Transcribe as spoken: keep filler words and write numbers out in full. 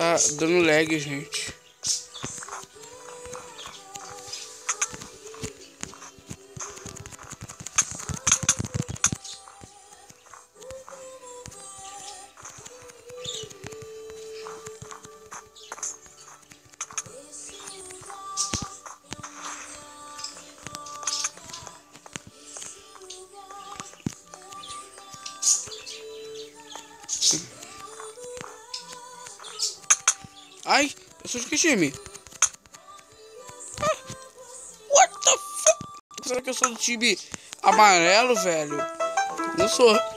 Tá dando lag, gente. Ai, eu sou de que time? Ah, what the fuck? Será que eu sou do time amarelo, velho? Não sou.